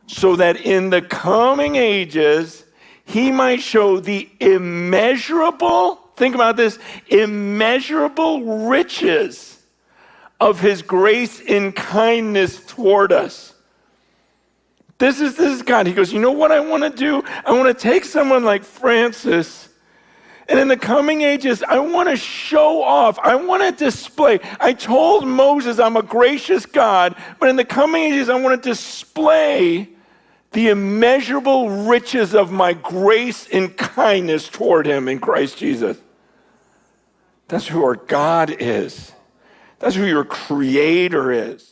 so that in the coming ages, he might show the immeasurable, think about this, immeasurable riches of his grace in kindness toward us. This is God. He goes, you know what I want to do? I want to take someone like Francis, and in the coming ages, I want to show off. I want to display. I told Moses I'm a gracious God, but in the coming ages, I want to display the immeasurable riches of my grace and kindness toward him in Christ Jesus. That's who our God is. That's who your Creator is.